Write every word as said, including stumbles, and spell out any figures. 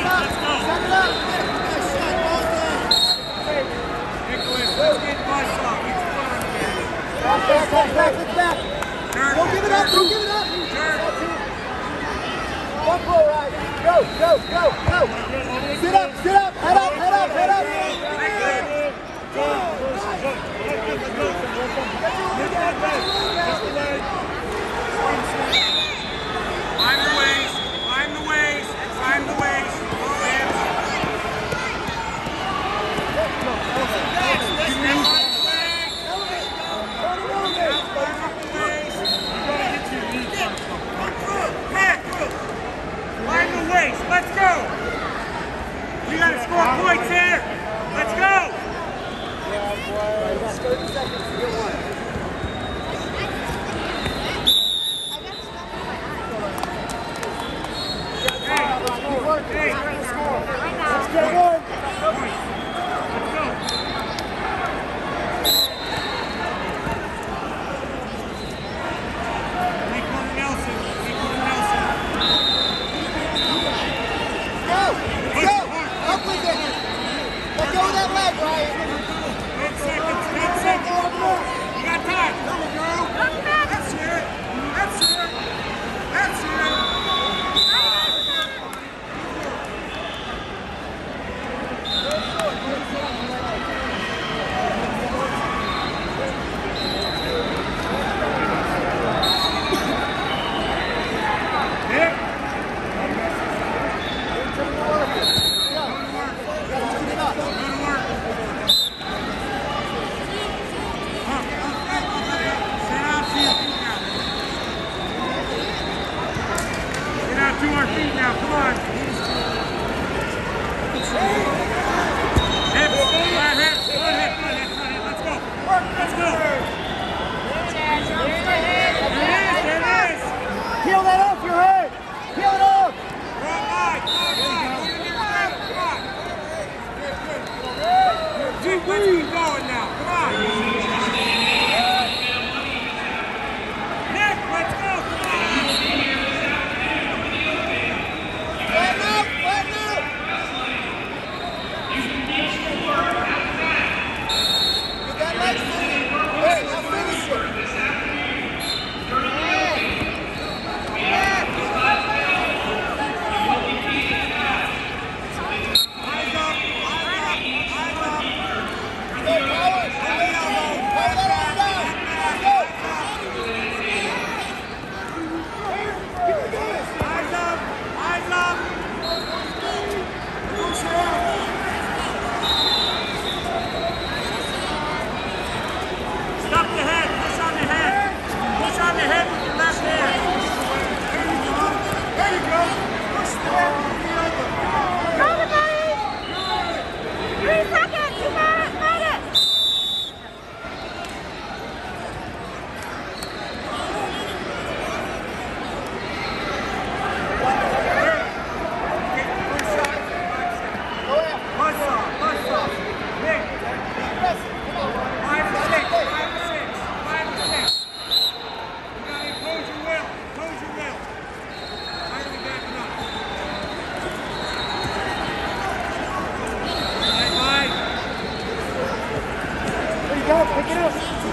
Back, back, back, back. Don't give it up, don't give it up. One pull, right. Go, go, go, go. Sit up, sit up, head up, head up, head up. Climb the ways, climb the ways, climb the ways. Let's go! We gotta score points here! Let's go! Yeah, boy. Let's go to seconds to get one. Hey, hey, let's get one! Let's go! Make one Nelson, make one Nelson. Up with it! Let go of that leg, Ryan! ten seconds, ten seconds! You got time! There we go! That's it! That's it! That's it! To our feet now, come on. Hips, flat hips, flat hips, flat hips, flat hips. Let's go. Let's go. There it is, there it is. Peel that off your head. Peel it off. Come on, come on. Keep let's keep going now. Come on. Nick, let's go. Come on. Go, pick it up.